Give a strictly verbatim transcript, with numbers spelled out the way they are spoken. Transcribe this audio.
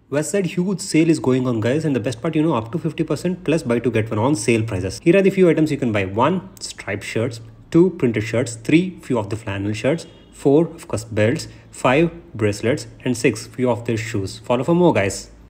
Westside huge sale is going on, guys, and the best part, you know, up to fifty percent plus buy two get one on sale prices. Here are the few items you can buy. One, striped shirts. Two, printed shirts. Three, few of the flannel shirts. Four, of course, belts. Five, bracelets. And six, few of their shoes. Follow for more, guys.